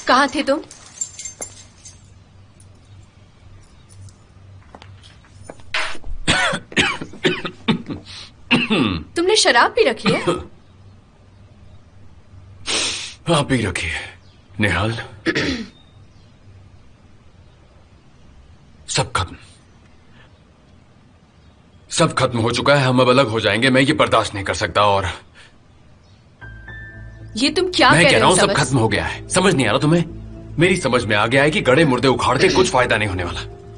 कहाँ थे तुम? तुमने शराब पी रखी है? हाँ, पी रखी है। निहाल, सब खत्म, सब खत्म हो चुका है। हम अब अलग हो जाएंगे। मैं ये बर्दाश्त नहीं कर सकता। और ये तुम क्या मैं कह कह रहा हूँ, सब सबस? खत्म हो गया है। समझ नहीं आ रहा तुम्हें? मेरी समझ में आ गया है कि गड़े मुर्दे उखाड़ के कुछ फायदा नहीं होने वाला।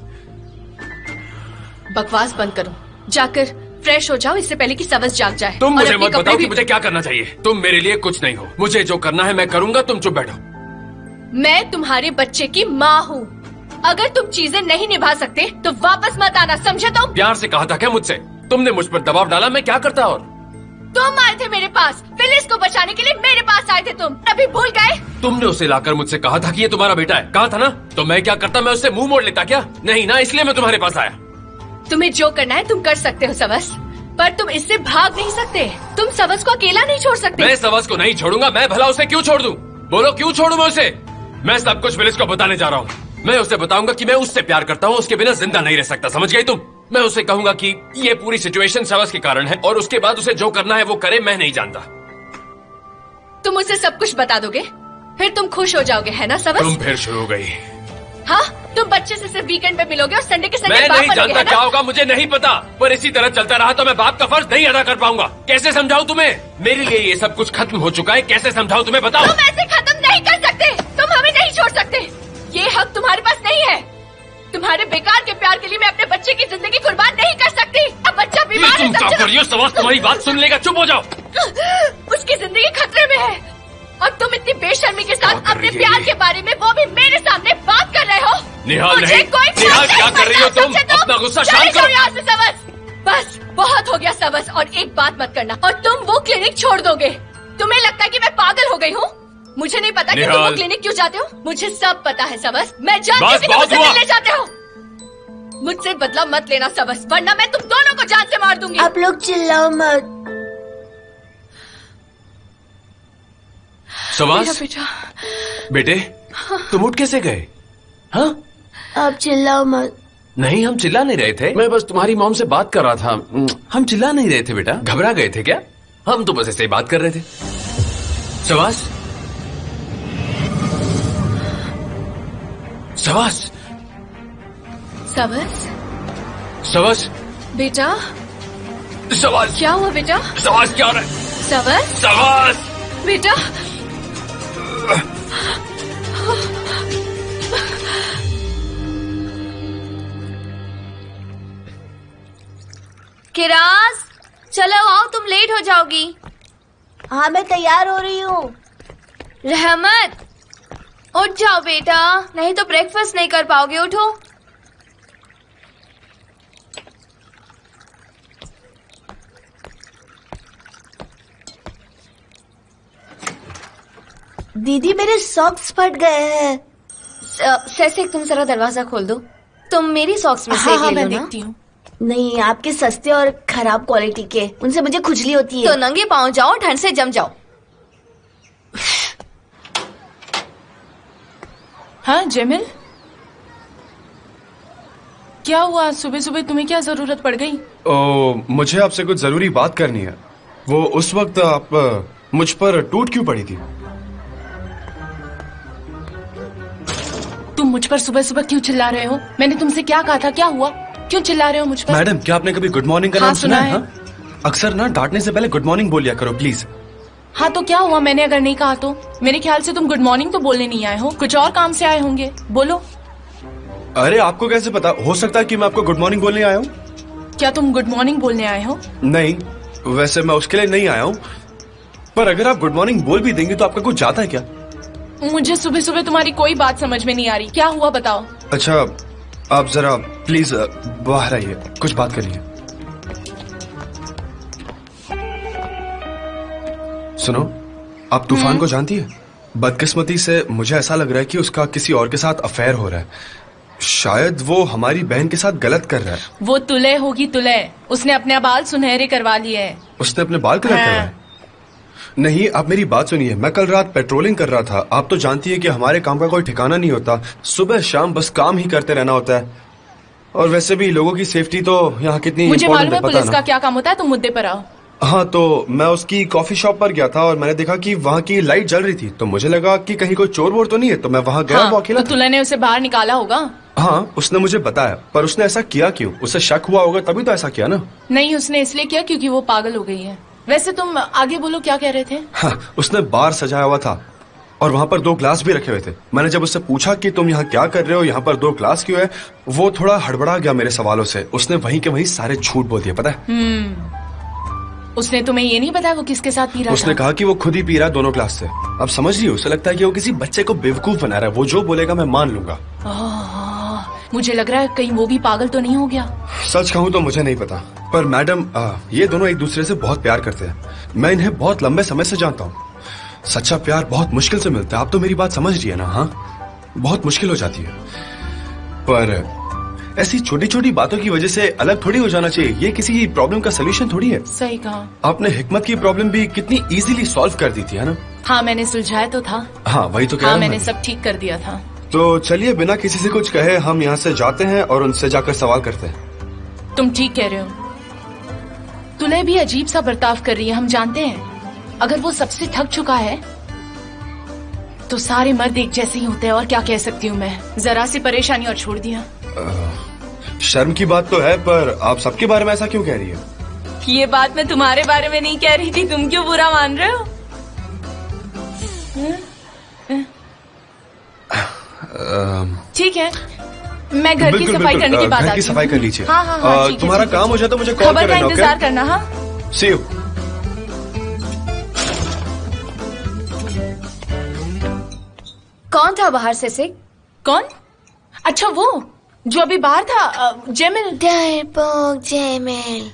बकवास बंद करो, जाकर फ्रेश हो जाओ इससे पहले कि सबस जाग जाए। तुम और मुझे अपने मत कपड़े बताओ भी... कि मुझे क्या करना चाहिए। तुम मेरे लिए कुछ नहीं हो। मुझे जो करना है मैं करूंगा, तुम चुप बैठो। मैं तुम्हारे बच्चे की माँ हूँ। अगर तुम चीजें नहीं निभा सकते तो वापस मत आना, समझे तुम? प्यार से कहा था क्या मुझसे? तुमने मुझ पर दबाव डाला, मैं क्या करता? और तुम आए थे मेरे पास, फिलिस को बचाने के लिए मेरे पास आए थे तुम। अभी भूल गए? तुमने उसे लाकर मुझसे कहा था कि ये तुम्हारा बेटा है। कहा था ना? तो मैं क्या करता? मैं उससे मुंह मोड़ लेता क्या? नहीं ना, इसलिए मैं तुम्हारे पास आया। तुम्हें जो करना है तुम कर सकते हो सबस, पर तुम इससे भाग नहीं सकते। तुम सबस को अकेला नहीं छोड़ सकते। मैं सबस को नहीं छोड़ूंगा। मैं भला उसे क्यों छोड़ दूं? बोलो, क्यों छोड़ूं मैं उसे? मैं सब कुछ फिलिस को बताने जा रहा हूँ। मैं उसे बताऊंगा कि मैं उससे प्यार करता हूँ, उसके बिना जिंदा नहीं रह सकता। समझ गई तुम? मैं उसे कहूंगा कि ये पूरी सिचुएशन सबस के कारण है, और उसके बाद उसे जो करना है वो करे। मैं नहीं जानता। तुम उसे सब कुछ बता दोगे, फिर तुम खुश हो जाओगे, है ना सबस? तुम फिर शुरू हो गई। हाँ, तुम बच्चे से सिर्फ वीकेंड पे मिलोगे और संडे के संडे मैं बाप नहीं बनोगे, जानता है ना? क्या होगा, मुझे नहीं पता। पर इसी तरह चलता रहा तो मैं बाप का फर्ज नहीं अदा कर पाऊंगा। कैसे समझाऊं तुम्हें? मेरे लिए ये सब कुछ खत्म हो चुका है। कैसे समझाऊं तुम्हें? बताओ। तुम ऐसे खत्म नहीं कर सकते। तुम हमें नहीं छोड़ सकते। ये हक तुम्हारे पास नहीं है। तुम्हारे बेकार के प्यार के लिए मैं अपने बच्चे की जिंदगी कुर्बान नहीं कर सकती। अब बच्चा बीमार है, तुम क्या कर रही हो? सबस तुम्हारी बात सुन लेगा। चुप हो जाओ। उसकी जिंदगी खतरे में है और तुम इतनी बेशर्मी के साथ अपने प्यार के बारे में, वो भी मेरे सामने बात कर रहे हो। निहाल, मुझे नहीं। कोई निहाल, फर्क क्या नहीं कर रही हो पड़ता, तुम? समझे तुम? अपना गुस्सा चले शांत जाओ करो। यहाँ से सबस। बस बहुत हो गया सबस। और एक बात मत करना, और तुम वो क्लिनिक छोड़ दोगे। तुम्हें लगता है कि मैं पागल हो गई हूँ? मुझे नहीं पता कि तुम वो क्लिनिक क्यों जाते हो। मुझे सब पता है सबस। मैं जानती हूँ कि तुम मुझसे मिलने जाते हो। मुझसे बदला मत लेना सबस, वरना मैं तुम दोनों को जान से मार दूंगी। आप लोग चिल्लाओ मत। सबस, बेटा, बेटे, तुम उठ कैसे गए? हाँ, आप चिल्लाओ मत। नहीं, हम चिल्ला नहीं रहे थे। मैं बस तुम्हारी मॉम से बात कर रहा था। हम चिल्ला नहीं रहे थे बेटा। घबरा गए थे क्या? हम तो बस ऐसे ही बात कर रहे थे। सबस, सबस, सबस, सबस, बेटा, सबस, क्या हुआ बेटा? सबस, क्या हो रहा है? सबस, सबस, बेटा, किरास, चलो आओ, तुम लेट हो जाओगी। हाँ, मैं तैयार हो रही हूँ। रहमत, उठ जाओ बेटा, नहीं तो ब्रेकफास्ट नहीं कर पाओगे। उठो। दीदी, मेरे सॉक्स फट गए हैं। सैसे, तुम जरा दरवाजा खोल दो। तुम मेरी सॉक्स में से एक ले लो ना। देखती हूँ। नहीं, आपके सस्ते और खराब क्वालिटी के, उनसे मुझे खुजली होती है। तो नंगे पाँव जाओ, ठंड से जम जाओ। हाँ जेमिल, क्या हुआ? सुबह सुबह तुम्हें क्या जरूरत पड़ गई? मुझे आपसे कुछ जरूरी बात करनी है। वो उस वक्त आप मुझ पर टूट क्यों पड़ी थी? तुम मुझ पर सुबह सुबह क्यों चिल्ला रहे हो? मैंने तुमसे क्या कहा था? क्या हुआ? क्यों चिल्ला रहे हो मुझ पर? मैडम, क्या आपने कभी गुड मॉर्निंग का हाँ, नाम सुना है? हाँ? अक्सर ना डांटने से पहले गुड मॉर्निंग बोल लिया करो प्लीज। हाँ तो क्या हुआ? मैंने अगर नहीं कहा तो? मेरे ख्याल से तुम गुड मॉर्निंग तो बोलने नहीं आए हो, कुछ और काम से आए होंगे। बोलो। अरे आपको कैसे पता? हो सकता है कि मैं आपको गुड मॉर्निंग बोलने आया हूँ। क्या तुम गुड मॉर्निंग बोलने आए हो? नहीं, वैसे मैं उसके लिए नहीं आया हूँ, पर अगर आप गुड मॉर्निंग बोल भी देंगे तो आपका कुछ जाता है क्या? मुझे सुबह सुबह तुम्हारी कोई बात समझ में नहीं आ रही। क्या हुआ बताओ। अच्छा, आप जरा प्लीज बाहर आइए, कुछ बात करिए। सुनो, आप तूफान को जानती है? बदकिस्मती से मुझे ऐसा लग रहा है कि उसका किसी और के साथ अफेयर हो रहा है। शायद वो हमारी बहन के साथ गलत कर रहा है। वो तुले होगी, तुले। उसने अपने बाल सुनहरे करवा लिए हैं। उसने अपने बाल कलर करवाए? नहीं, आप मेरी बात सुनिए। मैं कल रात पेट्रोलिंग कर रहा था। आप तो जानती है कि हमारे काम का कोई ठिकाना नहीं होता। सुबह शाम बस काम ही करते रहना होता है। और वैसे भी लोगों की सेफ्टी तो यहाँ कितनी मुझे मालूम है पता पुलिस ना। का क्या काम होता है, तुम मुद्दे पर आओ। हाँ, तो मैं उसकी कॉफी शॉप पर गया था और मैंने देखा कि वहाँ की लाइट जल रही थी, तो मुझे लगा कि कहीं कोई चोर वोर तो नहीं है, तो मैं वहाँ गया। हाँ, वो अकेला तो तुला ने उसे बाहर निकाला होगा। हाँ, उसने मुझे बताया, पर उसने ऐसा किया क्यों? उसे शक हुआ होगा तभी तो ऐसा किया ना। नहीं, उसने इसलिए किया क्योंकि वो पागल हो गई है। वैसे तुम आगे बोलो, क्या कह रहे थे? हाँ, उसने बार सजाया हुआ था और वहाँ पर 2 ग्लास भी रखे हुए थे। मैंने जब उससे पूछा कि तुम यहाँ क्या कर रहे हो, यहाँ पर 2 ग्लास क्यों है, वो थोड़ा हड़बड़ा गया मेरे सवालों से। उसने वहीं के वहीं सारे झूठ बोल दिए, पता है? उसने तुम्हें ये नहीं बताया वो किसके साथ पी रहा उसने था? कहा कि वो खुद ही पी रहा है 2 ग्लास से। अब समझ रही हो, उसे लगता है कि वो किसी बच्चे को बेवकूफ बना रहा है। वो जो बोलेगा मैं मान लूंगा। मुझे लग रहा है कहीं वो भी पागल तो नहीं हो गया। सच कहूँ तो मुझे नहीं पता, पर मैडम ये दोनों एक दूसरे से बहुत प्यार करते हैं। मैं इन्हें बहुत लंबे समय से जानता हूँ। सच्चा प्यार बहुत मुश्किल से मिलता है। आप तो मेरी बात समझ रही है ना? हाँ, बहुत मुश्किल हो जाती है। पर ऐसी छोटी छोटी बातों की वजह से अलग थोड़ी हो जाना चाहिए। ये किसी प्रॉब्लम का सोल्यूशन थोड़ी है। सही कहा। आपने हिकमत की प्रॉब्लम भी कितनी इजीली सॉल्व कर दी थी, है ना? हाँ, मैंने सुलझाया तो था। हाँ, वही तो कह हाँ, रहा हूं मैंने मैं। सब ठीक कर दिया था। तो चलिए, बिना किसी से कुछ कहे हम यहाँ से जाते हैं और उनसे जाकर सवाल करते हैं। तुम ठीक कह रहे हो। तुले भी अजीब सा बर्ताव कर रही है, हम जानते हैं। अगर वो सबसे थक चुका है तो सारे मर्द एक जैसे ही होते हैं, और क्या कह सकती हूँ मैं। जरा सी परेशानी और छोड़ दिया। शर्म की बात तो है, पर आप सबके बारे में ऐसा क्यों कह रही है? ये बात मैं तुम्हारे बारे में नहीं कह रही थी, तुम क्यों बुरा मान रहे हो? ठीक है, मैं घर की बिल्कुल, सफाई करने के बाद घर आती की हूँ। सफाई कर लीजिए। हाँ हाँ हाँ, ठीक है, तुम्हारा ठीक है, काम हो जाए तो मुझे कॉल खबर कर का लेना, इंतजार ओके? करना। हाँ, See you। कौन था बाहर से? कौन? अच्छा, वो जो अभी बाहर था, जेमिल। डरपोक जेमिल।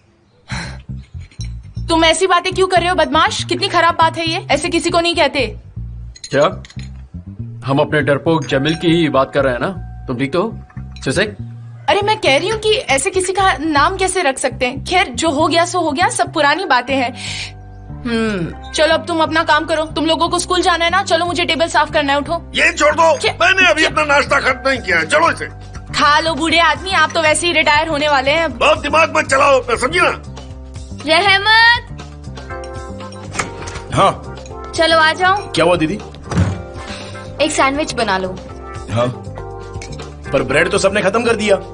तुम ऐसी बातें क्यों कर रहे हो बदमाश? कितनी खराब बात है ये, ऐसे किसी को नहीं कहते। क्या हम अपने डरपोक जमील की ही बात कर रहे हैं ना? तुम ठीक तो हो सिसेक? अरे मैं कह रही हूँ कि ऐसे किसी का नाम कैसे रख सकते हैं। खैर, जो हो गया सो हो गया, सब पुरानी बातें हैं। चलो अब तुम अपना काम करो। तुम लोगों को स्कूल जाना है ना? चलो, मुझे टेबल साफ करना है, उठो। ये छोड़ दो, क्या? मैंने अभी अपना नाश्ता खत्म नहीं किया है। चलो इसे। खा लो बूढ़े आदमी, आप तो वैसे ही रिटायर होने वाले हैं। बहुत दिमाग मत चलाओ, समझी ना? रहमत, हाँ, चलो आ जाओ। क्या हुआ दीदी? एक सैंडविच बना लो। हाँ, पर ब्रेड तो सबने खत्म कर दिया।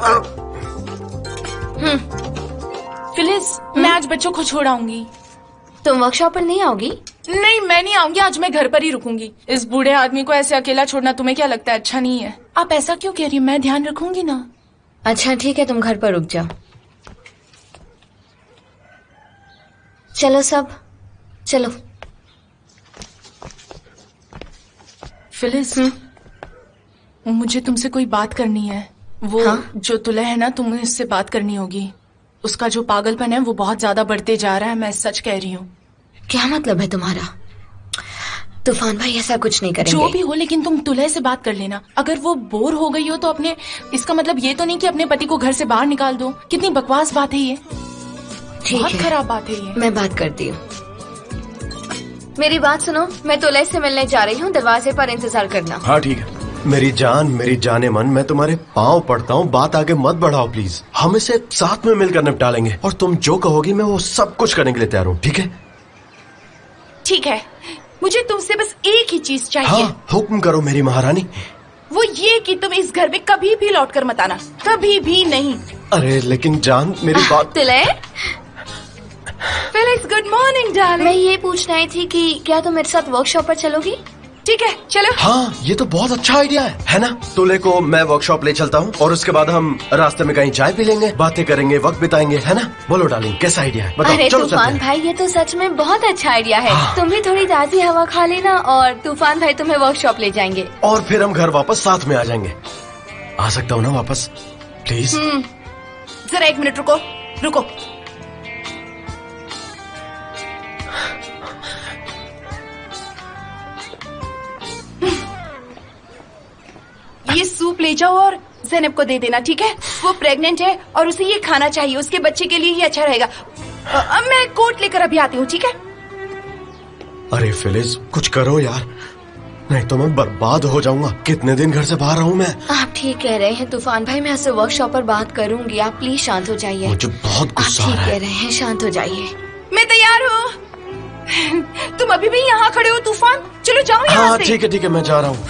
फिलिस, मैं आज बच्चों को छोड़ आऊंगी। तुम वर्कशॉप पर नहीं आओगी? नहीं, मैं नहीं आऊंगी आज, मैं घर पर ही रुकूंगी। इस बूढ़े आदमी को ऐसे अकेला छोड़ना तुम्हें क्या लगता है अच्छा नहीं है? आप ऐसा क्यों कह रही हो? मैं ध्यान रखूंगी ना। अच्छा ठीक है, तुम घर पर रुक जाओ। चलो सब, चलो। फिलिस, मुझे तुमसे कोई बात करनी है। वो जो तुला है ना, तुम्हें उससे बात करनी होगी। उसका जो पागलपन है वो बहुत ज्यादा बढ़ते जा रहा है, मैं सच कह रही हूँ। क्या मतलब है तुम्हारा? तूफान भाई ऐसा कुछ नहीं करेंगे। जो भी हो, लेकिन तुम तुले से बात कर लेना। अगर वो बोर हो गई हो तो अपने, इसका मतलब ये तो नहीं कि अपने पति को घर से बाहर निकाल दो। कितनी बकवास बात है ये, बहुत खराब बात है ये। मैं बात करती हूँ। मेरी बात सुनो, मैं तुले से मिलने जा रही हूँ, दरवाजे पर इंतजार करना। हाँ ठीक है। मेरी जान, मेरी जाने मन, मैं तुम्हारे पाँव पड़ता हूँ, बात आगे मत बढ़ाओ प्लीज। हम इसे साथ में मिलकर निपटा लेंगे, और तुम जो कहोगी मैं वो सब कुछ करने के लिए तैयार हूँ, ठीक है? ठीक है, मुझे तुमसे बस एक ही चीज चाहिए। हाँ, हुक्म करो मेरी महारानी। वो ये कि तुम इस घर में कभी भी लौट कर मत आना, कभी भी नहीं। अरे लेकिन जान, मेरी बात। तुले, फिलिस, गुड मॉर्निंग डार्लिंग। मैं ये पूछना ही थी कि क्या तुम मेरे साथ वर्कशॉप पर चलोगी? ठीक है, चलो। हाँ, ये तो बहुत अच्छा आइडिया है ना? तुले को मैं वर्कशॉप ले चलता हूँ और उसके बाद हम रास्ते में कहीं चाय पी लेंगे, बातें करेंगे, वक्त बिताएंगे, है ना? बोलो डार्लिंग, कैसा आइडिया है? बताओ। अरे चलो तूफान भाई, ये तो सच में बहुत अच्छा आइडिया है। तुम भी थोड़ी ताजी हवा खा लेना और तूफान भाई तुम्हें वर्कशॉप ले जाएंगे। और फिर हम घर वापस साथ में आ जाएंगे। आ सकता हूँ ना वापस प्लीज? जरा एक मिनट रुको, रुको। ये सूप ले जाओ और ज़ैनब को दे देना, ठीक है? वो प्रेग्नेंट है और उसे ये खाना चाहिए, उसके बच्चे के लिए ही अच्छा रहेगा। मैं कोट लेकर अभी आती हूँ, ठीक है? अरे फिलिस कुछ करो यार, नहीं तो मैं बर्बाद हो जाऊंगा। कितने दिन घर से बाहर रहूं मैं। आप ठीक कह रहे हैं तूफान भाई, मैं उससे वर्कशॉप पर बात करूंगी। आप प्लीज शांत हो जाइए। मुझे बहुत गुस्सा आ आप रहा ठीक है। कह रहे हैं, शांत हो जाइए। मैं तैयार हूँ। तुम अभी भी यहाँ खड़े हो तूफान? चलो जाओ यहाँ हाँ से। ठीक है मैं जा रहा हूँ।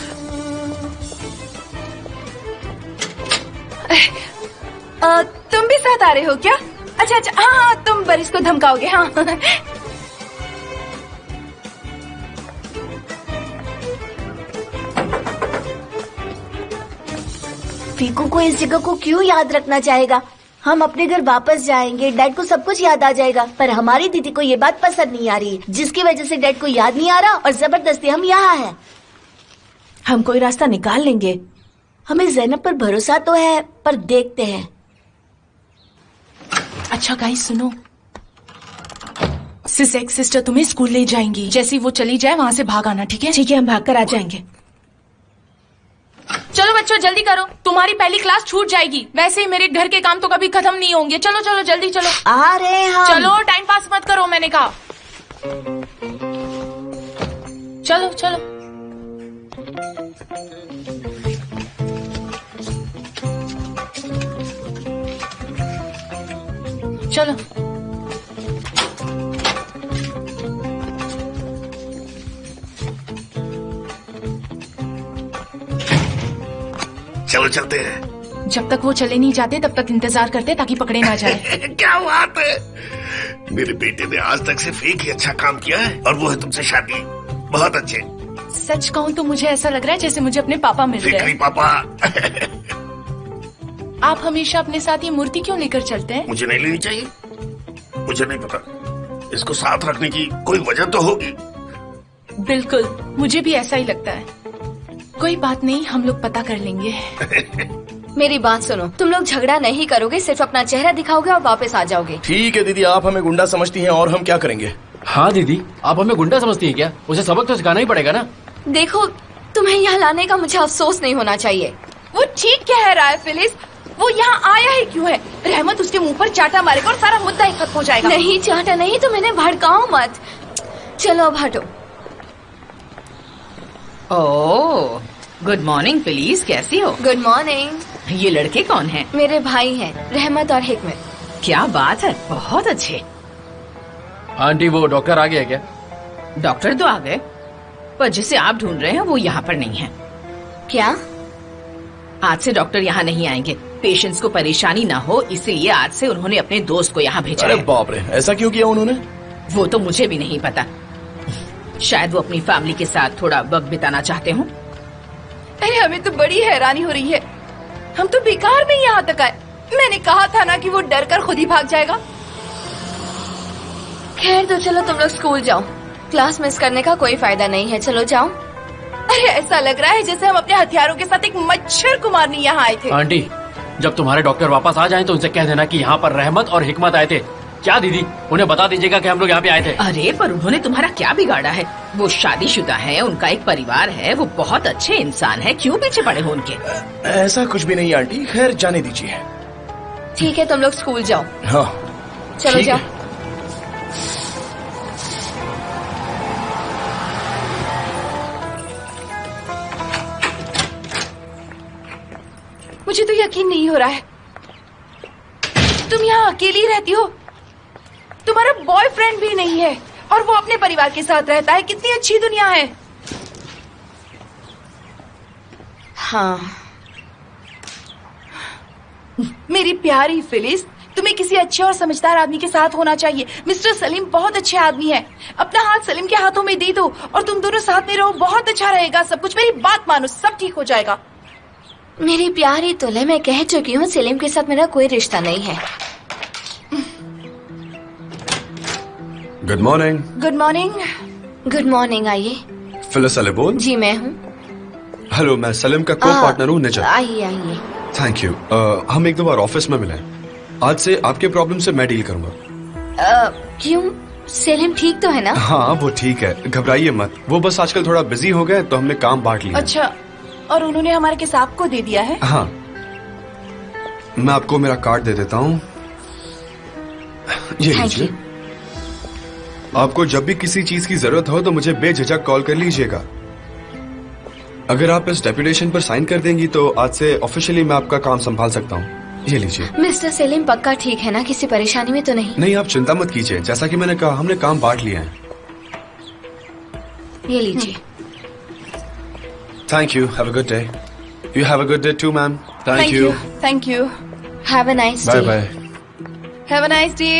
तुम भी साथ आ रहे हो क्या? अच्छा हाँ, तुम बरिस को धमकाओगे? हाँ। फीकू को इस जगह को क्यों याद रखना चाहेगा? हम अपने घर वापस जाएंगे, डैड को सब कुछ याद आ जाएगा, पर हमारी दीदी को ये बात पसंद नहीं आ रही, जिसकी वजह से डैड को याद नहीं आ रहा और जबरदस्ती हम यहाँ हैं। हम कोई रास्ता निकाल लेंगे। हमें ज़ैनब पर भरोसा तो है, पर देखते हैं। अच्छा गाइस सुनो, सिस एक्स सिस्टर तुम्हें स्कूल ले जाएंगी। जैसे ही वो चली जाए वहाँ से भाग आना, ठीक है? ठीक है, हम भाग कर आ जाएंगे। चलो बच्चों जल्दी करो, तुम्हारी पहली क्लास छूट जाएगी। वैसे ही मेरे घर के काम तो कभी खत्म नहीं होंगे। चलो चलो जल्दी चलो। आ रहे हैं हम। चलो टाइम पास मत करो, मैंने कहा। चलो चलो। चलो चलो चलते हैं। जब तक वो चले नहीं जाते तब तक इंतजार करते ताकि पकड़े ना जाए। क्या बात है, मेरे बेटे ने आज तक सिर्फ एक ही अच्छा काम किया है और वो है तुमसे शादी। बहुत अच्छे। सच कहूँ तो मुझे ऐसा लग रहा है जैसे मुझे अपने पापा मिल गए। फिक्री पापा। आप हमेशा अपने साथ ये मूर्ति क्यों लेकर चलते हैं? मुझे नहीं लेनी चाहिए, मुझे नहीं पता। इसको साथ रखने की कोई वजह तो होगी। बिल्कुल, मुझे भी ऐसा ही लगता है। कोई बात नहीं, हम लोग पता कर लेंगे। मेरी बात सुनो, तुम लोग झगड़ा नहीं करोगे, सिर्फ अपना चेहरा दिखाओगे और वापस आ जाओगे। ठीक है दीदी, आप हमें गुंडा समझती हैं और हम क्या करेंगे? हाँ दीदी, आप हमें गुंडा समझती हैं क्या? उसे सबक तो सिखाना ही पड़ेगा ना। देखो, तुम्हें यहाँ लाने का मुझे अफसोस नहीं होना चाहिए। वो ठीक कह रहा है फिलिस, वो यहाँ आया ही क्यों है? रहमत उसके मुंह पर चाटा मारेगा और सारा मुद्दा ही खत्म हो जाएगा। नहीं चाटा नहीं, तो मैंने भड़काओ मत। चलो अब हटो। ओह, गुड मॉर्निंग फिलिस, कैसी हो? Good morning. ये लड़के कौन हैं? मेरे भाई हैं, रहमत और हिकमत। क्या बात है, बहुत अच्छे। आंटी वो डॉक्टर आ गया क्या? डॉक्टर तो आ गए, पर जिसे आप ढूंढ रहे हैं वो यहाँ पर नहीं है। क्या? आज से डॉक्टर यहाँ नहीं आएंगे। पेशेंट्स को परेशानी ना हो इसलिए आज से उन्होंने अपने दोस्त को यहाँ भेजा अरे है। बाप रे, ऐसा क्यों किया उन्होंने? वो तो मुझे भी नहीं पता, शायद वो अपनी फैमिली के साथ थोड़ा वक्त बिताना चाहते हो। अरे हमें तो बड़ी हैरानी हो रही है, हम तो बेकार में यहाँ तक आए। मैंने कहा था ना कि वो डर कर खुद ही भाग जाएगा। खैर तो चलो तुम लोग स्कूल जाओ, क्लास मिस करने का कोई फायदा नहीं है। चलो जाओ। अरे ऐसा लग रहा है जैसे हम अपने हथियारों के साथ एक मच्छर को मारने यहाँ आए थे। आंटी, जब तुम्हारे डॉक्टर वापस आ जाएं तो उनसे कह देना कि यहाँ पर रहमत और हिकमत आए थे। क्या दीदी, उन्हें बता दीजिएगा कि हम लोग यहाँ पे आए थे। अरे पर उन्होंने तुम्हारा क्या बिगाड़ा है? वो शादीशुदा है, उनका एक परिवार है, वो बहुत अच्छे इंसान है, क्यों पीछे पड़े हो उनके? ऐसा कुछ भी नहीं आंटी, खैर जाने दीजिए। ठीक है, तुम लोग स्कूल जाओ। हाँ चलो ठीक जाओ। है। मुझे तो यकीन नहीं हो रहा है, तुम यहाँ अकेली रहती हो, तुम्हारा बॉयफ्रेंड भी नहीं है और वो अपने परिवार के साथ रहता है। कितनी अच्छी दुनिया है। हाँ मेरी प्यारी फिलिस, तुम्हें किसी अच्छे और समझदार आदमी के साथ होना चाहिए। मिस्टर सलीम बहुत अच्छे आदमी है, अपना हाथ सलीम के हाथों में दे दो और तुम दोनों साथ में रहो, बहुत अच्छा रहेगा सब कुछ। मेरी बात मानो, सब ठीक हो जाएगा। मेरी प्यारी तुले, मैं कह चुकी हूँ सलीम के साथ मेरा कोई रिश्ता नहीं है। Good morning. Good morning. Good morning. आइए। फिलिस अली बोल। जी मैं हूँ। हेलो, मैं सलीम का को पार्टनर हूँ निजत। आइए आइए। Thank you. हम एक दो बार ऑफिस में मिले। आज से आपके प्रॉब्लम से मैं डील करूंगा। क्यों, सलीम ठीक तो है ना? हाँ वो ठीक है, घबराइए मत। वो बस आजकल थोड़ा बिजी हो गए तो हमने काम बांट लिया। अच्छा, और उन्होंने हमारे केस आपको दे दिया है? हाँ, मैं आपको मेरा कार्ड दे देता हूँ, ये लीजिए। आपको जब भी किसी चीज की जरूरत हो तो मुझे बेझिझक कॉल कर लीजिएगा। अगर आप इस डेपुटेशन पर साइन कर देंगी तो आज से ऑफिशियली मैं आपका काम संभाल सकता हूँ। ये लीजिए। मिस्टर सेलिम पक्का ठीक है ना? किसी परेशानी में तो नहीं? नहीं, आप चिंता मत कीजिए। जैसा कि मैंने कहा, हमने काम बांट लिया है। ये लीजिए। Thank you. Have a good day. You have a good day too ma'am. Thank you. Thank you. Have a nice bye day. Bye. Have a nice day.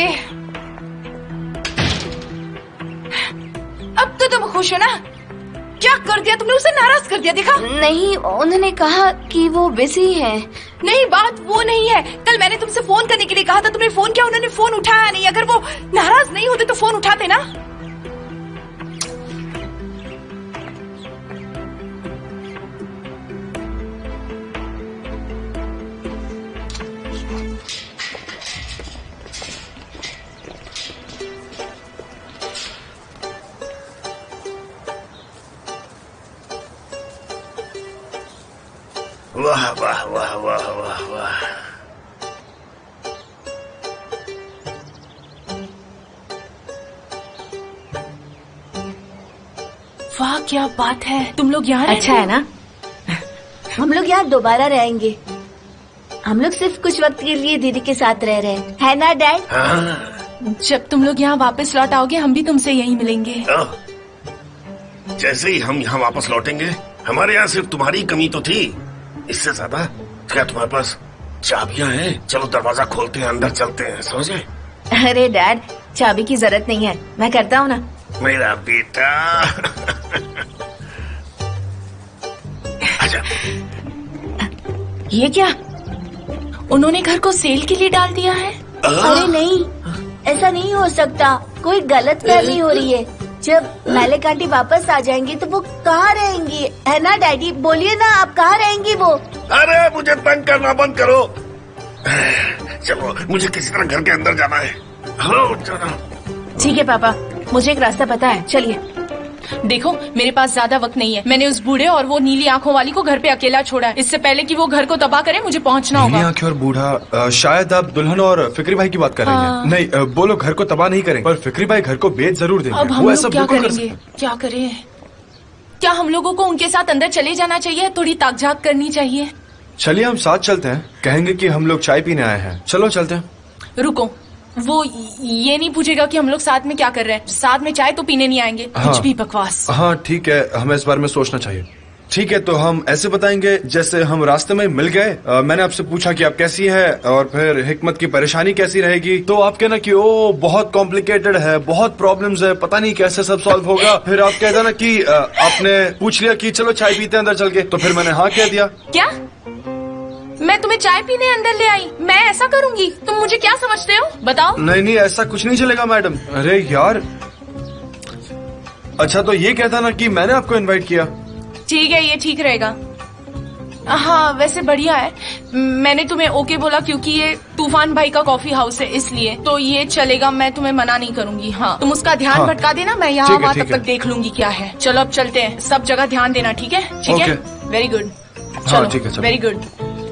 अब तो तुम खुश हो ना? क्या कर दिया तुमने? उसे नाराज कर दिया, देखा? नहीं, उन्होंने कहा कि वो बिजी है। नहीं, बात वो नहीं है। कल मैंने तुमसे फोन करने के लिए कहा था, तुमने फोन किया, उन्होंने फोन उठाया नहीं। अगर वो नाराज नहीं होते तो फोन उठाते ना। वाह वाह वाह वाह वाह वाह। वाह, क्या बात है। तुम लोग यहाँ अच्छा है ना? हम लोग यहाँ दोबारा रहेंगे। हम लोग सिर्फ कुछ वक्त के लिए दीदी के साथ रह रहे हैं, है ना डैड? जब तुम लोग यहाँ वापस लौट आओगे हम भी तुमसे यहीं मिलेंगे। जैसे ही हम यहाँ वापस लौटेंगे, हमारे यहाँ सिर्फ तुम्हारी कमी तो थी, इससे ज्यादा। क्या तुम्हारे पास चाबियां हैं? चलो दरवाजा खोलते हैं, अंदर चलते हैं, समझे? अरे डैड, चाबी की जरूरत नहीं है, मैं करता हूँ ना। मेरा बेटा। आजा। ये क्या? उन्होंने घर को सेल के लिए डाल दिया है? अरे नहीं, ऐसा नहीं हो सकता। कोई गलतफहमी हो रही है। जब मलिक आंटी वापस आ जाएंगी तो वो कहाँ रहेंगी, है ना डैडी? बोलिए ना, आप कहाँ रहेंगी वो? अरे मुझे तंग करना बंद करो। चलो, मुझे किसी तरह घर के अंदर जाना है। हेलो, चलो। ठीक है पापा, मुझे एक रास्ता पता है, चलिए। देखो, मेरे पास ज्यादा वक्त नहीं है। मैंने उस बूढ़े और वो नीली आंखों वाली को घर पे अकेला छोड़ा है। इससे पहले कि वो घर को तबाह करे मुझे पहुंचना होगा। नीली आंखें और बूढ़ा, शायद आप दुल्हन और फिक्री भाई की बात कर रही हैं। नहीं, वो लोग घर को तबाह नहीं करेंगे, पर फिक्री भाई घर को बेच जरूर देंगे। अब हम लोग क्या करेंगे? क्या करें? क्या हम लोगों को उनके साथ अंदर चले जाना चाहिए? थोड़ी ताकझाक करनी चाहिए। चलिए हम साथ चलते हैं। कहेंगे कि हम लोग चाय पीने आए हैं। चलो चलते हैं। रुको, वो ये नहीं पूछेगा कि हम लोग साथ में क्या कर रहे हैं। साथ में चाय तो पीने नहीं आएंगे। कुछ भी बकवास। हाँ ठीक है, हमें इस बारे में सोचना चाहिए। ठीक है, तो हम ऐसे बताएंगे जैसे हम रास्ते में मिल गए। मैंने आपसे पूछा कि आप कैसी है, और फिर हिकमत की परेशानी कैसी रहेगी, तो आप कहना कि ओ बहुत कॉम्प्लिकेटेड है, बहुत प्रॉब्लम्स है, पता नहीं कैसे सब सॉल्व होगा। फिर आप कह देना कि आपने पूछ लिया कि चलो चाय पीते हैं अंदर चल के, तो फिर मैंने हाँ कह दिया। क्या? मैं तुम्हें चाय पीने अंदर ले आई? मैं ऐसा करूंगी? तुम मुझे क्या समझते हो, बताओ? नहीं नहीं, ऐसा कुछ नहीं चलेगा मैडम। अरे यार, अच्छा तो ये कहता ना कि मैंने आपको इनवाइट किया। ठीक है, ये ठीक रहेगा। हाँ, वैसे बढ़िया है। मैंने तुम्हें ओके बोला क्योंकि ये तूफान भाई का कॉफी हाउस है, इसलिए तो ये चलेगा। मैं तुम्हें मना नहीं करूंगी। हाँ, तुम उसका ध्यान भटका देना, मैं यहाँ वहाँ तब तक देख लूंगी क्या है। चलो अब चलते हैं, सब जगह ध्यान देना, ठीक है? ठीक है, वेरी गुड। हाँ ठीक है, वेरी गुड।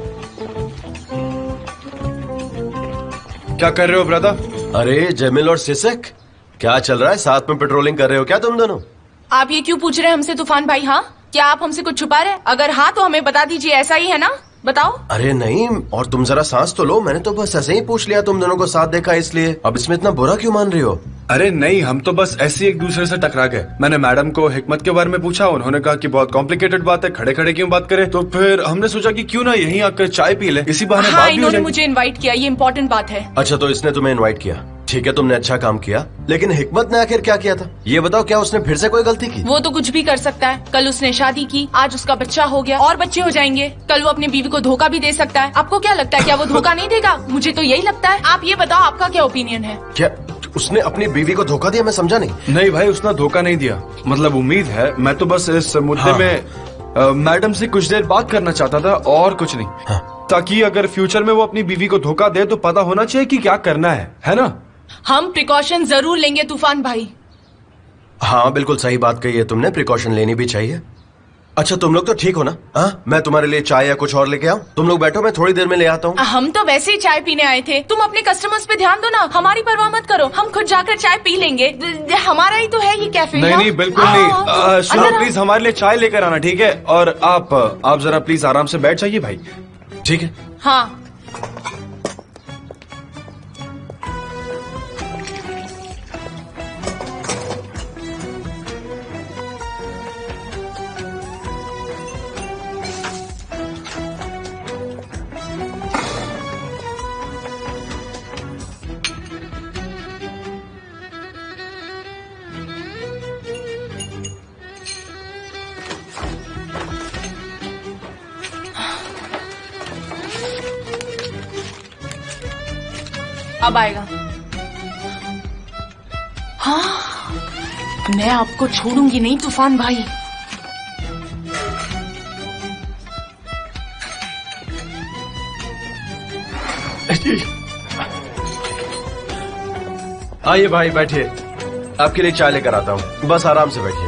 क्या कर रहे हो ब्रदर? अरे जमील और सिसक, क्या चल रहा है? साथ में पेट्रोलिंग कर रहे हो क्या तुम दोनों? आप ये क्यों पूछ रहे हैं हमसे तूफान भाई? हाँ, क्या आप हमसे कुछ छुपा रहे हैं? अगर हाँ तो हमें बता दीजिए, ऐसा ही है ना? बताओ। अरे नहीं, और तुम जरा सांस तो लो। मैंने तो बस ऐसे ही पूछ लिया, तुम दोनों को साथ देखा इसलिए। अब इसमें इतना बुरा क्यों मान रही हो? अरे नहीं, हम तो बस ऐसे एक दूसरे से टकरा गए। मैंने मैडम को हिकमत के बारे में पूछा, उन्होंने कहा कि बहुत कॉम्प्लिकेटेड बात है, खड़े खड़े क्यों बात करें। तो फिर हमने सोचा कि क्यों ना यहीं आकर चाय पी ले, इसी बहाने बात भी हो इन्होंने जाएगी। मुझे इनवाइट किया, ये इम्पोर्टेंट बात है। अच्छा, तो इसने तुम्हें इनवाइट किया, ठीक है, तुमने अच्छा काम किया। लेकिन हिकमत ने आखिर क्या किया था? ये बताओ, क्या उसने फिर से कोई गलती की? वो तो कुछ भी कर सकता है। कल उसने शादी की, आज उसका बच्चा हो गया, और बच्चे हो जाएंगे। कल वो अपनी बीवी को धोखा भी दे सकता है। आपको क्या लगता है, क्या वो धोखा नहीं देगा? मुझे तो यही लगता है। आप ये बताओ, आपका क्या ओपिनियन है? क्या उसने अपनी बीवी को धोखा दिया? मैं समझा नहीं। नहीं भाई, उसने धोखा नहीं दिया। मतलब उम्मीद है। मैं तो बस इस मुद्दे में मैडम से कुछ देर बात करना चाहता था, और कुछ नहीं। ताकि अगर फ्यूचर में वो अपनी बीवी को धोखा दे तो पता होना चाहिए कि क्या करना है ना? हम प्रिकॉशन जरूर लेंगे तूफान भाई। हाँ बिल्कुल सही बात कही है तुमने, प्रिकॉशन लेनी भी चाहिए। अच्छा तुम लोग तो ठीक हो ना? हाँ, मैं तुम्हारे लिए चाय या कुछ और लेके आऊं? तुम लोग बैठो, मैं थोड़ी देर में ले आता हूँ। हम तो वैसे ही चाय पीने आए थे। तुम अपने कस्टमर्स पे ध्यान दो ना, हमारी परवाह मत करो। हम खुद जाकर चाय पी लेंगे। हमारा ही तो है ये कैफे। नहीं नहीं बिल्कुल नहीं। सुनो प्लीज हमारे लिए चाय लेकर आना, ठीक है? और आप जरा प्लीज आराम से बैठ जाइए भाई। ठीक है? हाँ। अब आएगा। हाँ, मैं आपको छोड़ूंगी नहीं तूफान भाई। आइए भाई बैठिए, आपके लिए चाय लेकर आता हूँ, बस आराम से बैठिए।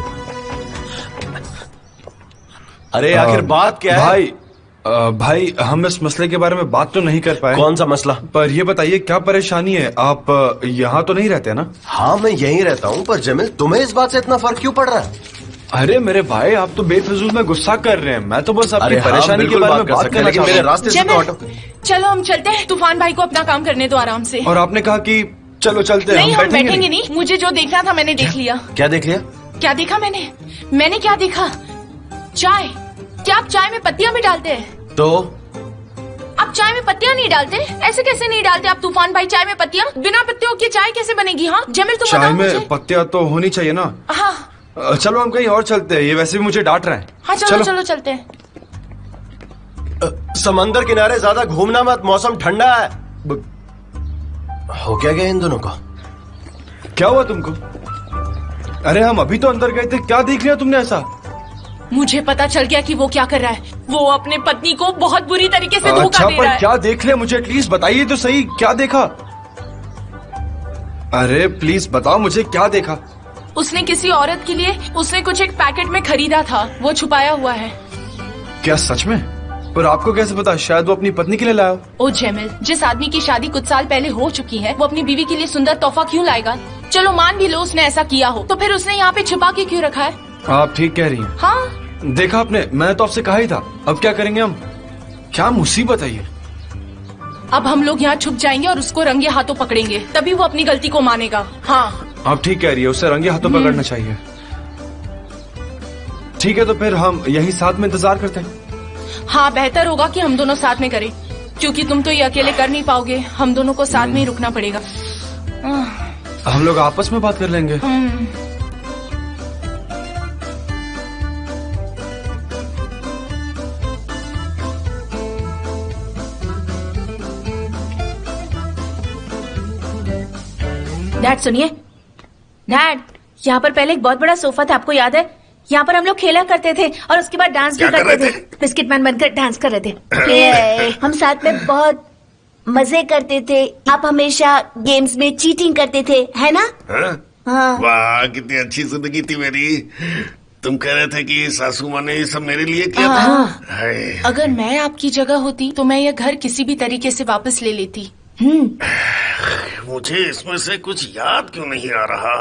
अरे आखिर बात क्या है? भाई हम इस मसले के बारे में बात तो नहीं कर पाए। कौन सा मसला? पर ये बताइए क्या परेशानी है? आप यहाँ तो नहीं रहते ना? हाँ मैं यहीं रहता हूँ, पर जमील तुम्हें इस बात से इतना फर्क क्यों पड़ रहा है? अरे मेरे भाई आप तो बेफिजूल में गुस्सा कर रहे हैं। मैं तो बस आपकी परेशानी के बारे में बात करना चाहता हूं। मेरे रास्ते से तो हटो। चलो हम चलते हैं, तूफान भाई को अपना काम करने दो आराम से। और आपने कहा कि चलो चलते हैं। नहीं हम बैठेंगे नहीं। मुझे जो देखना था मैंने देख लिया। क्या देख लिया? क्या देखा मैंने क्या देखा? चाय। क्या आप चाय में पत्तियां भी डालते हैं? तो आप चाय में पत्तियां नहीं डालते? ऐसे कैसे नहीं डालते आप तूफान भाई चाय में पत्तियां? बिना पत्तियों की चाय कैसे बनेगी? हाँ जमील तुम चाय में पत्तियां तो होनी चाहिए ना। हाँ चलो हम कहीं और चलते हैं, ये वैसे भी मुझे डांट रहे हैं। हाँ चलो चलते हैं। समंदर किनारे ज्यादा घूमना मत, मौसम ठंडा है। हो क्या गया इन दोनों को? क्या हुआ तुमको? अरे हम अभी तो अंदर गए थे, क्या देख लिया तुमने ऐसा? मुझे पता चल गया कि वो क्या कर रहा है। वो अपने पत्नी को बहुत बुरी तरीके से धोखा दे रहा है। क्या देख लिया? मुझे एटलीस्ट बताइए तो सही, क्या देखा? अरे प्लीज बताओ मुझे क्या देखा? उसने किसी औरत के लिए उसने कुछ एक पैकेट में खरीदा था, वो छुपाया हुआ है। क्या सच में? पर आपको कैसे पता? शायद वो अपनी पत्नी के लिए लाया। ओ जमील, जिस आदमी की शादी कुछ साल पहले हो चुकी है वो अपनी बीवी के लिए सुंदर तोहफा क्यों लाएगा? चलो मान भी लो उसने ऐसा किया हो, तो फिर उसने यहाँ पे छुपा के क्यों रखा है? आप ठीक कह रही हैं। हाँ देखा आपने, मैं तो आपसे कहा ही था। अब क्या करेंगे हम? क्या मुसीबत है ये? अब हम लोग यहाँ छुप जाएंगे और उसको रंगे हाथों पकड़ेंगे, तभी वो अपनी गलती को मानेगा। हाँ आप ठीक कह रही है, उसे रंगे हाथों पकड़ना चाहिए। ठीक है तो फिर हम यही साथ में इंतजार करते हैं। हाँ बेहतर होगा कि हम दोनों साथ में करें, क्योंकि तुम तो ये अकेले कर नहीं पाओगे। हम दोनों को साथ में ही रुकना पड़ेगा। हम लोग आपस में बात कर लेंगे। डैड सुनिए। डैड, यहाँ पर पहले एक बहुत बड़ा सोफा था, आपको याद है? यहाँ पर हम लोग खेला करते थे और उसके बाद डांस भी करते थे। बिस्किट मैन बनकर डांस कर रहे थे। हम साथ में बहुत मजे करते थे। आप हमेशा गेम्स में चीटिंग करते थे, है ना? हाँ। वाह कितनी अच्छी जिंदगी थी मेरी। तुम कह रहे थे कि सासू माँ ने ये सब मेरे लिए किया था। अगर मैं आपकी जगह होती तो मैं यह घर किसी भी तरीके से वापस ले लेती। मुझे इसमें से कुछ याद क्यों नहीं आ रहा?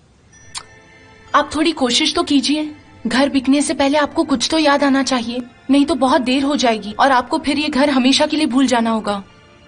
आप थोड़ी कोशिश तो कीजिए। घर बिकने से पहले आपको कुछ तो याद आना चाहिए, नहीं तो बहुत देर हो जाएगी और आपको फिर ये घर हमेशा के लिए भूल जाना होगा।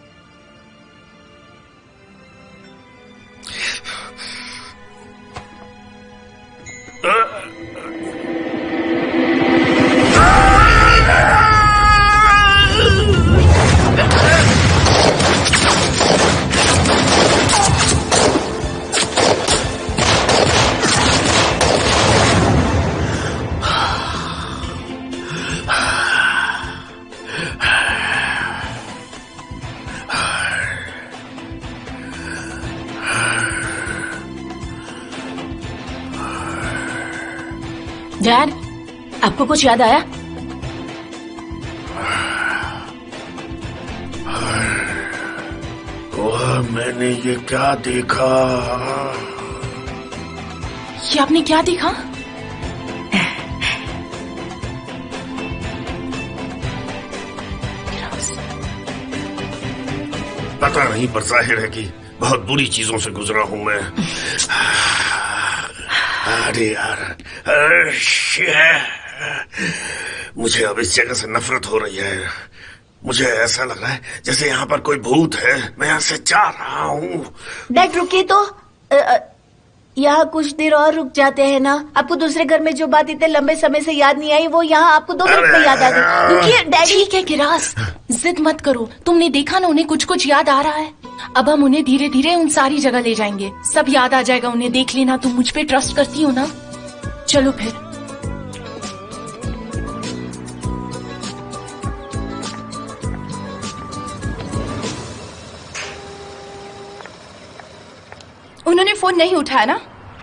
डैड, आपको कुछ याद आया? मैंने ये क्या देखा? ये आपने क्या देखा? पता नहीं, पर जाहिर है कि बहुत बुरी चीजों से गुजरा हूं मैं। अरे यार, मुझे अब इस जगह से नफरत हो रही है। मुझे ऐसा लग रहा है जैसे यहाँ पर कोई भूत है। मैं यहाँ से जा रहा हूँ। डैड रुकिए तो, यहाँ कुछ देर और रुक जाते हैं ना। आपको दूसरे घर में जो बात इतने लंबे समय से याद नहीं आई, वो यहाँ आपको 2 मिनट में याद आ गई। रुकिए डैडी। ठीक है गिरास, जिद मत करो। तुमने देखा ना, उन्हें कुछ कुछ याद आ रहा है। अब हम उन्हें धीरे धीरे उन सारी जगह ले जाएंगे, सब याद आ जाएगा उन्हें। देख लेना, तुम मुझ पे ट्रस्ट करती हो ना। चलो फिर। उन्होंने फोन नहीं उठाया ना?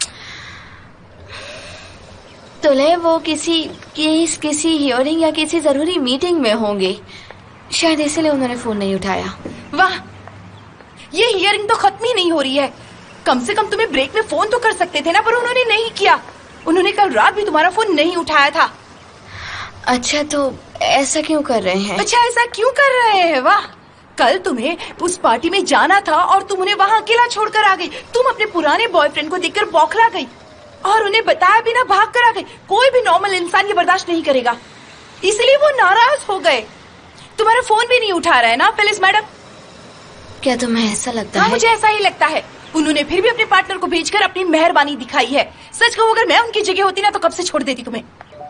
तुले वो किसी हियरिंग या किसी जरूरी मीटिंग में होंगे, शायद इसलिए उन्होंने फोन नहीं उठाया। वाह, ये हियरिंग तो खत्म ही नहीं हो रही है। कम से कम तुम्हें ब्रेक में फोन तो कर सकते थे ना, पर उन्होंने नहीं किया। उन्होंने कल रात भी तुम्हारा फोन नहीं उठाया था। अच्छा, तो ऐसा क्यों कर रहे हैं? अच्छा, ऐसा क्यों कर रहे हैं? वाह, कल तुम्हें उस पार्टी में जाना था और तुम उन्हें वहाँ अकेला छोड़कर आ गई। तुम अपने पुराने बॉयफ्रेंड को देखकर बौखला गई और उन्हें बताया बिना भाग कर आ गई। कोई भी नॉर्मल इंसान ये बर्दाश्त नहीं करेगा, इसलिए वो नाराज हो गए। तुम्हारा फोन भी नहीं उठा रहा है ना फिलिस मैडम? क्या तुम्हें ऐसा लगता है? मुझे ऐसा ही लगता है। उन्होंने फिर भी अपने पार्टनर को भेजकर अपनी मेहरबानी दिखाई है। सच कहूँ, अगर मैं उनकी जगह होती ना तो कब से छोड़ देती तुम्हें।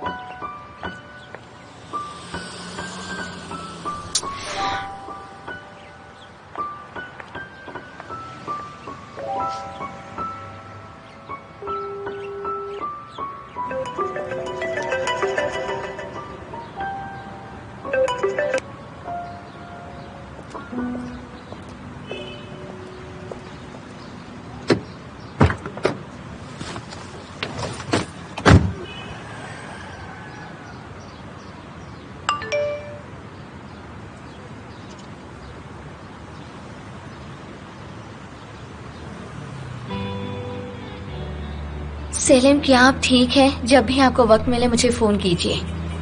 सेलिम, क्या आप ठीक हैं? जब भी आपको वक्त मिले मुझे फोन कीजिए।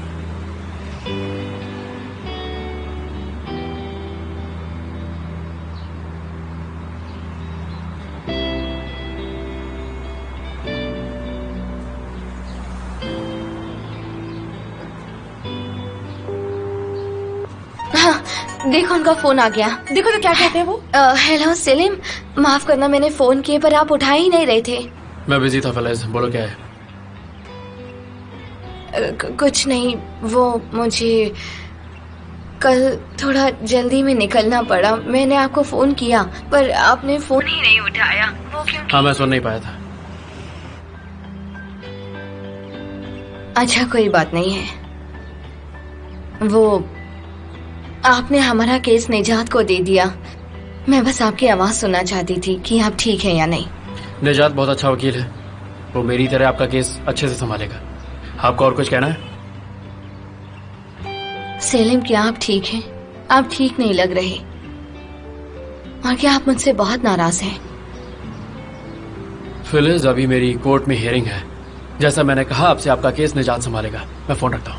हाँ, देखो उनका फोन आ गया। देखो तो क्या कहते हैं वो। हेलो सेलिम, माफ करना मैंने फोन किए पर आप उठा ही नहीं रहे थे। मैं बिजी था फैलेज, बोलो क्या है? कुछ नहीं, वो मुझे कल थोड़ा जल्दी में निकलना पड़ा। मैंने आपको फोन किया पर आपने फोन ही नहीं उठाया। वो क्यों? हाँ, मैं सुन नहीं पाया था। अच्छा, कोई बात नहीं है। वो आपने हमारा केस निजात को दे दिया। मैं बस आपकी आवाज सुनना चाहती थी कि आप ठीक हैं या नहीं। निजात बहुत अच्छा वकील है, वो मेरी तरह आपका केस अच्छे से संभालेगा। आपको और कुछ कहना है? सेलिम, क्या आप ठीक हैं? आप ठीक नहीं लग रहे। और क्या आप मुझसे बहुत नाराज हैं? फिलिस, अभी मेरी कोर्ट में हियरिंग है। जैसा मैंने कहा आपसे, आपका केस निजात संभालेगा। मैं फोन रखता हूँ।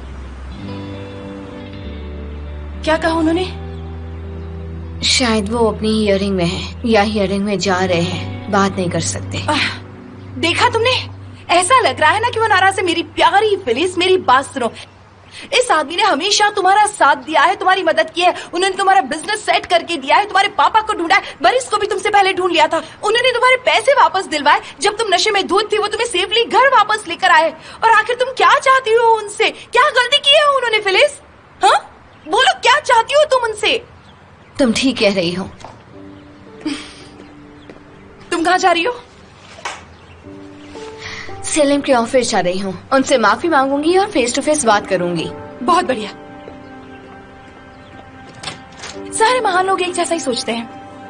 क्या कहा उन्होंने? शायद वो अपनी हियरिंग में है या हियरिंग में जा रहे हैं, बात नहीं कर सकते। देखा तुमने, ऐसा लग रहा है ना कि वो नाराज है। मेरी प्यारी फिलिस, मेरी बात सुनो। इस आदमी ने हमेशा तुम्हारा साथ दिया है, तुम्हारी मदद की है। उन्होंने तुम्हारा बिजनेस सेट करके दिया है, तुम्हारे पापा को ढूंढा है। बरिस को भी तुमसे पहले ढूंढ लिया था। उन्होंने तुम्हारे पैसे वापस दिलवाए। जब तुम नशे में धुत थी, वो तुम्हें सेफली घर वापस लेकर आए। और आखिर तुम क्या चाहती हो उनसे? क्या गलती की है उन्होंने फिलिस? हाँ, बोलो, क्या चाहती हो तुम उनसे? तुम ठीक कह रही हो। तुम कहाँ जा रही हो? सेलिम के ऑफिस जा रही हूँ। उनसे माफी मांगूंगी और फेस टू फेस बात करूंगी। बहुत बढ़िया। सारे महान लोग एक जैसा ही सोचते हैं।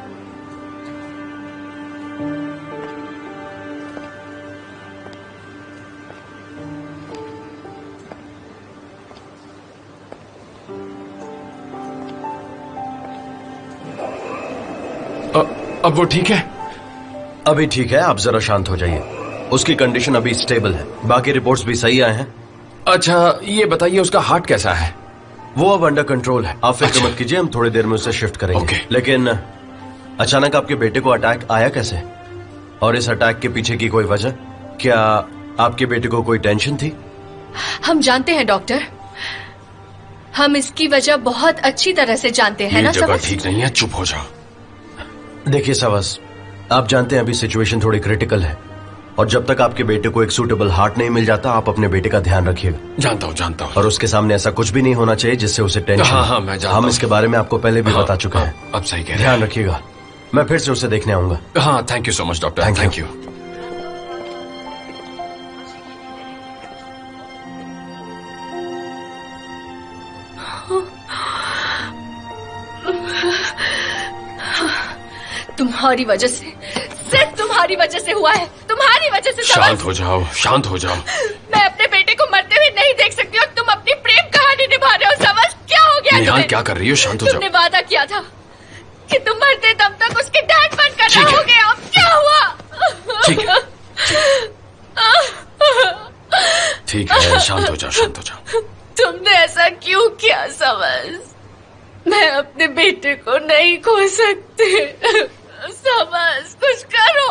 अब वो ठीक है? अभी ठीक है, आप जरा शांत हो जाइए। उसकी कंडीशन अभी स्टेबल है, बाकी रिपोर्ट्स भी सही आए हैं। अच्छा, ये बताइए उसका हार्ट कैसा है? वो अब अंडर कंट्रोल है। आप फिक्र मत कीजिए, हम थोड़ी देर में उसे शिफ्ट करेंगे। लेकिन अचानक आपके बेटे को अटैक आया कैसे? और इस अटैक के पीछे की कोई वजह? क्या आपके बेटे को कोई टेंशन थी? हम जानते हैं डॉक्टर, हम इसकी वजह बहुत अच्छी तरह से जानते हैं ना जगह सबस? ठीक नहीं है, चुप हो जाओ। देखिए सबस, आप जानते हैं अभी सिचुएशन थोड़ी क्रिटिकल है और जब तक आपके बेटे को एक सूटेबल हार्ट नहीं मिल जाता आप अपने बेटे का ध्यान रखिएगा। जानता हूँ। और उसके सामने ऐसा कुछ भी नहीं होना चाहिए जिससे उसे टेंशन। हाँ, मैं जानता हूँ। हम इसके बारे में आपको पहले भी बता चुके हैं। अब सही कह रहे हैं। ध्यान रखिएगा, मैं फिर से उसे देखने आऊंगा। हाँ, thank you so much doctor, thank you. तुम्हारी वजह से, सिर्फ तुम्हारी वजह से हुआ है, तुम्हारी वजह से। शांत हो जाओ, शांत हो जाओ। मैं अपने बेटे को मरते हुए नहीं देख सकती और तुम अपनी प्रेम कहानी निभा रहे हो। समझ क्या हो गया निहाल, तुम्हें? क्या कर रही हो? शांत हो जाओ। तुमने वादा किया था कि तुम मरते दम तक उसके डैड बनकर रहोगे। अब क्या हुआ? ठीक है, शांत हो जाओ, शांत हो जाओ। तुमने ऐसा क्यों किया समझ? मैं अपने बेटे को नहीं खो सकती। समझ, कुछ करो।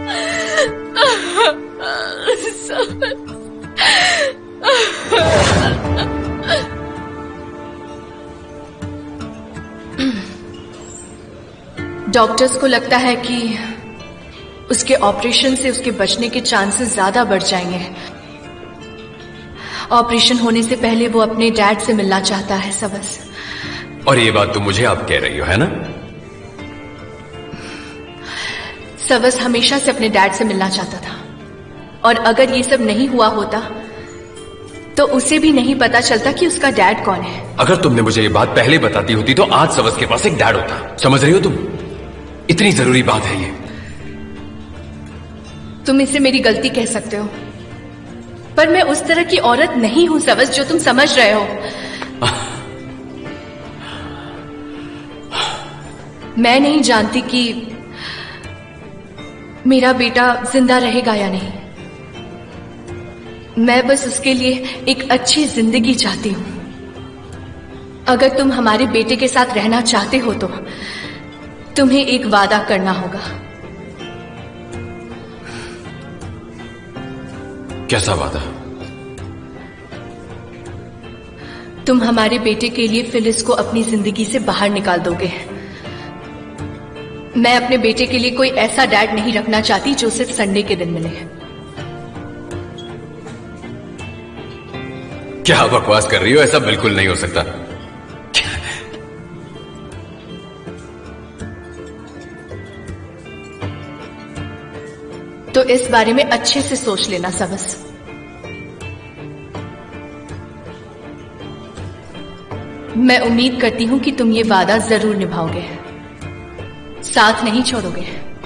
डॉक्टर्स को लगता है कि उसके ऑपरेशन से उसके बचने के चांसेस ज्यादा बढ़ जाएंगे। ऑपरेशन होने से पहले वो अपने डैड से मिलना चाहता है सबस। और ये बात तो मुझे आप कह रही हो, है ना? सबस हमेशा से अपने डैड से मिलना चाहता था और अगर ये सब नहीं हुआ होता तो उसे भी नहीं पता चलता कि उसका डैड कौन है। अगर तुमने मुझे ये बात पहले बताती होती तो आज सबस के पास एक डैड होता। समझ रही हो तुम? इतनी जरूरी बात है ये। तुम इसे मेरी गलती कह सकते हो पर मैं उस तरह की औरत नहीं हूं सबस जो तुम समझ रहे हो। मैं नहीं जानती कि मेरा बेटा जिंदा रहेगा या नहीं। मैं बस उसके लिए एक अच्छी जिंदगी चाहती हूं। अगर तुम हमारे बेटे के साथ रहना चाहते हो तो तुम्हें एक वादा करना होगा। कैसा वादा? तुम हमारे बेटे के लिए फिलिस को अपनी जिंदगी से बाहर निकाल दोगे। मैं अपने बेटे के लिए कोई ऐसा डैड नहीं रखना चाहती जो सिर्फ संडे के दिन मिले। क्या बकवास कर रही हो? ऐसा बिल्कुल नहीं हो सकता। तो इस बारे में अच्छे से सोच लेना सबस। मैं उम्मीद करती हूं कि तुम ये वादा जरूर निभाओगे, साथ नहीं छोड़ोगे।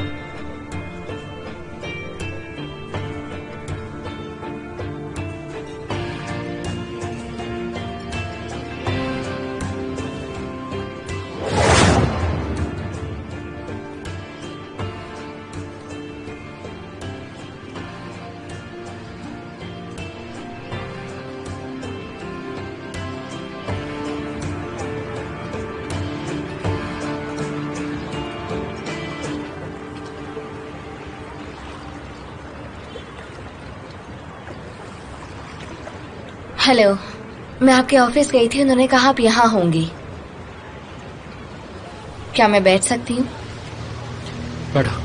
हेलो, मैं आपके ऑफिस गई थी, उन्होंने कहा आप यहाँ होंगी। क्या मैं बैठ सकती हूँ? बैठो।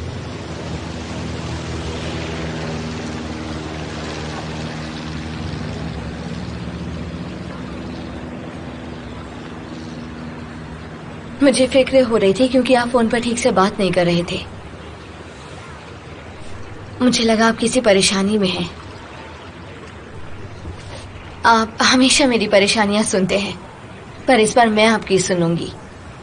मुझे फिक्र हो रही थी क्योंकि आप फोन पर ठीक से बात नहीं कर रहे थे। मुझे लगा आप किसी परेशानी में हैं। आप हमेशा मेरी परेशानियां सुनते हैं, पर इस बार मैं आपकी सुनूंगी।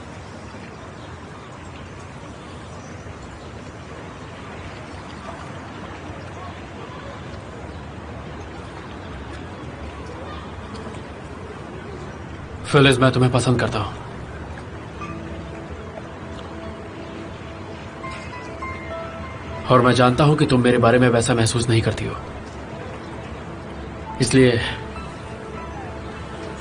फिलिस, मैं तुम्हें पसंद करता हूं और मैं जानता हूं कि तुम मेरे बारे में वैसा महसूस नहीं करती हो, इसलिए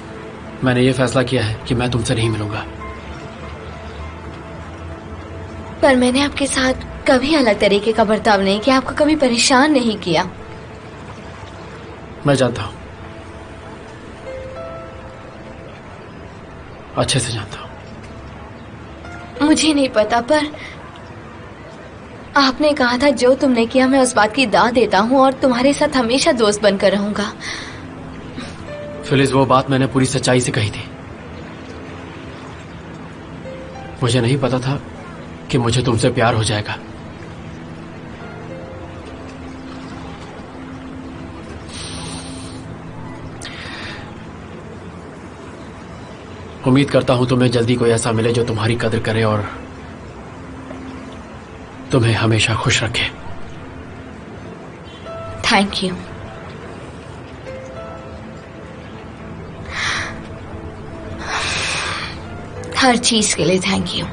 मैंने ये फैसला किया है कि मैं तुमसे नहीं मिलूंगा। पर मैंने आपके साथ कभी अलग तरीके का बर्ताव नहीं किया, आपको कभी परेशान नहीं किया। मैं जानता हूं, अच्छे से जानता हूं। मुझे नहीं पता, पर आपने कहा था जो तुमने किया मैं उस बात की दाद देता हूँ और तुम्हारे साथ हमेशा दोस्त बनकर रहूंगा। फिलिस, वो बात मैंने पूरी सच्चाई से कही थी। मुझे नहीं पता था कि मुझे तुमसे प्यार हो जाएगा। उम्मीद करता हूं तुम्हें जल्दी कोई ऐसा मिले जो तुम्हारी कदर करे और तुम्हें हमेशा खुश रखे। Thank you. हर चीज के लिए थैंक यू।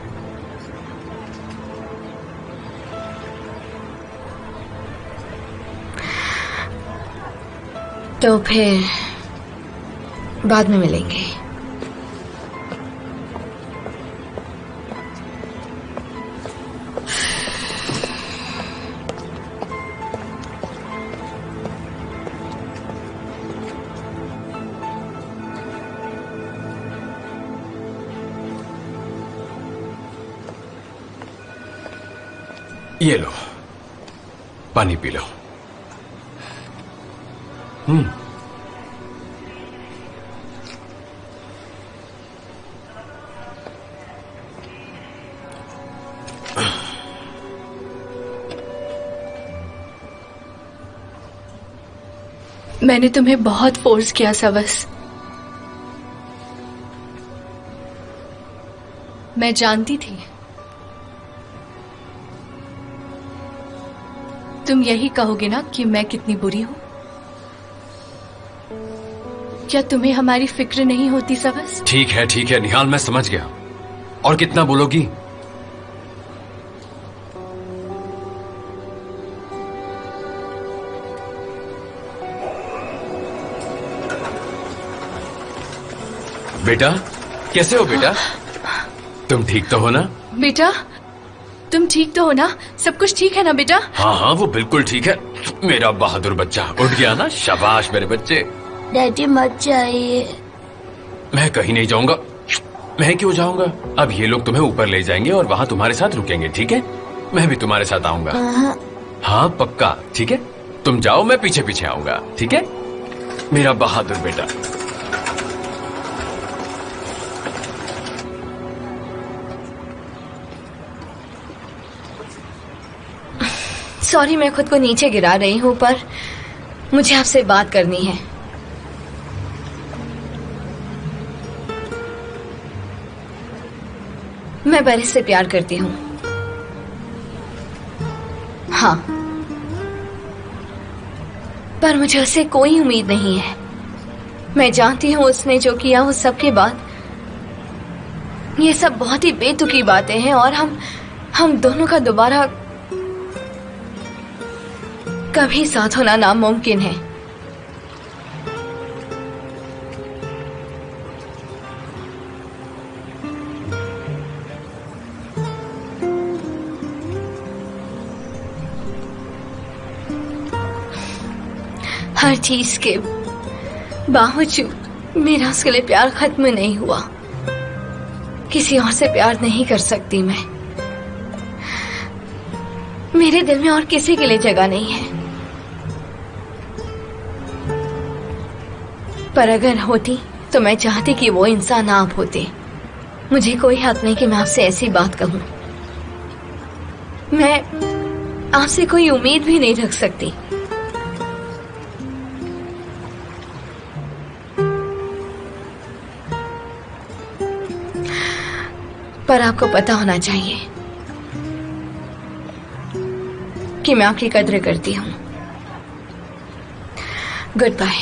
तो फिर बाद में मिलेंगे। ये लो, पानी पी लो। मैंने तुम्हें बहुत फोर्स किया सबस। मैं जानती थी तुम यही कहोगे ना कि मैं कितनी बुरी हूं। क्या तुम्हें हमारी फिक्र नहीं होती सबस? ठीक है निहाल, मैं समझ गया। और कितना बोलोगी? बेटा, कैसे हो बेटा? तुम ठीक तो हो ना? बेटा, तुम ठीक तो हो ना? सब कुछ ठीक है ना बेटा? हाँ, वो बिल्कुल ठीक है। मेरा बहादुर बच्चा उठ गया ना। शाबाश मेरे बच्चे। डैडी मत जाइए। मैं कहीं नहीं जाऊंगा। मैं क्यों जाऊंगा? अब ये लोग तुम्हें ऊपर ले जाएंगे और वहाँ तुम्हारे साथ रुकेंगे, ठीक है? मैं भी तुम्हारे साथ आऊंगा। हाँ पक्का, ठीक है? तुम जाओ, मैं पीछे पीछे आऊंगा, ठीक है? मेरा बहादुर बेटा। सॉरी, मैं खुद को नीचे गिरा रही हूँ, पर मुझे आपसे बात करनी है। मैं बरिस से प्यार करती हूँ। हाँ, पर मुझे उससे कोई उम्मीद नहीं है। मैं जानती हूँ उसने जो किया उस सब के बाद ये सब बहुत ही बेतुकी बातें हैं और हम दोनों का दोबारा कभी साथ होना नामुमकिन है। हर चीज के बावजूद मेरा उसके लिए प्यार खत्म नहीं हुआ। किसी और से प्यार नहीं कर सकती मैं। मेरे दिल में और किसी के लिए जगह नहीं है। पर अगर होती तो मैं चाहती कि वो इंसान आप होते। मुझे कोई हक नहीं कि मैं आपसे ऐसी बात कहूं। मैं आपसे कोई उम्मीद भी नहीं रख सकती। पर आपको पता होना चाहिए कि मैं आपकी कद्र करती हूं। Goodbye.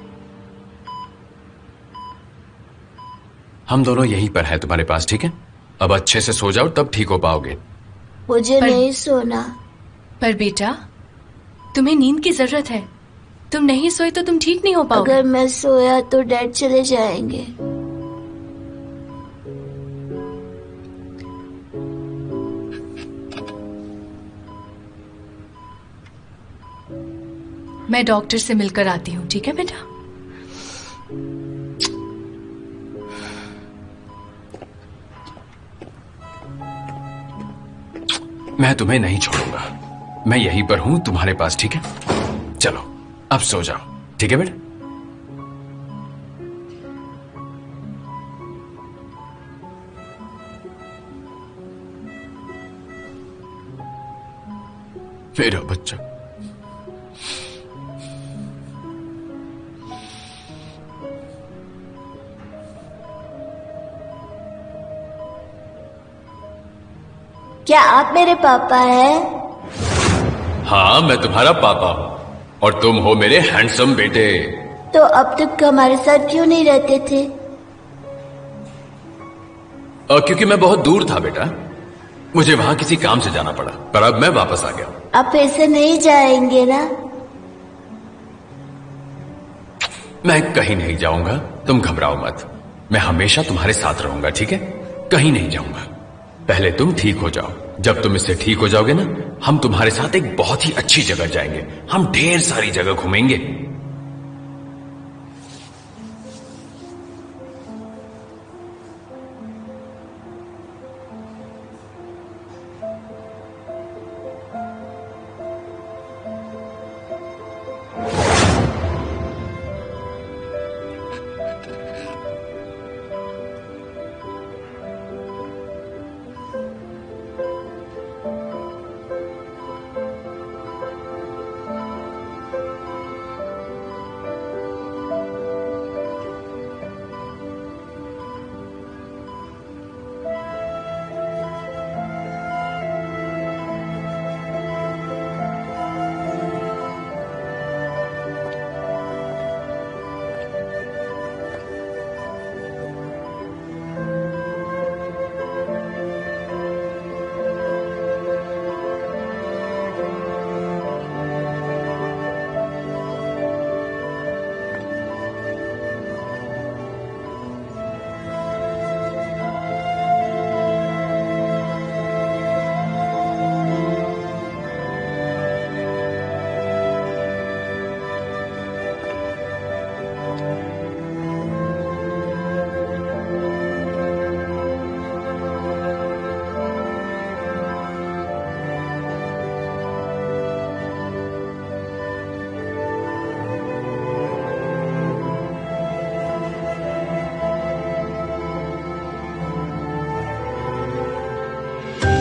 हम दोनों यहीं पर है तुम्हारे पास, ठीक है? अब अच्छे से सो जाओ, तब ठीक हो पाओगे। मुझे नहीं सोना। पर बेटा, तुम्हें नींद की जरूरत है। तुम नहीं सोए तो तुम ठीक नहीं हो पाओगे। अगर मैं सोया तो डैड चले जाएंगे। मैं डॉक्टर से मिलकर आती हूँ, ठीक है बेटा? मैं तुम्हें नहीं छोड़ूंगा। मैं यहीं पर हूं तुम्हारे पास, ठीक है? चलो अब सो जाओ, ठीक है बेटा? मेरा बच्चा। क्या आप मेरे पापा हैं? हाँ, मैं तुम्हारा पापा हूँ और तुम हो मेरे हैंडसम बेटे। तो अब तक हमारे साथ क्यों नहीं रहते थे? क्योंकि मैं बहुत दूर था बेटा, मुझे वहां किसी काम से जाना पड़ा, पर अब मैं वापस आ गया। आप फिर से नहीं जाएंगे ना? मैं कहीं नहीं जाऊंगा, तुम घबराओ मत। मैं हमेशा तुम्हारे साथ रहूंगा, ठीक है? कहीं नहीं जाऊंगा। पहले तुम ठीक हो जाओ। जब तुम इससे ठीक हो जाओगे ना, हम तुम्हारे साथ एक बहुत ही अच्छी जगह जाएंगे। हम ढेर सारी जगह घूमेंगे।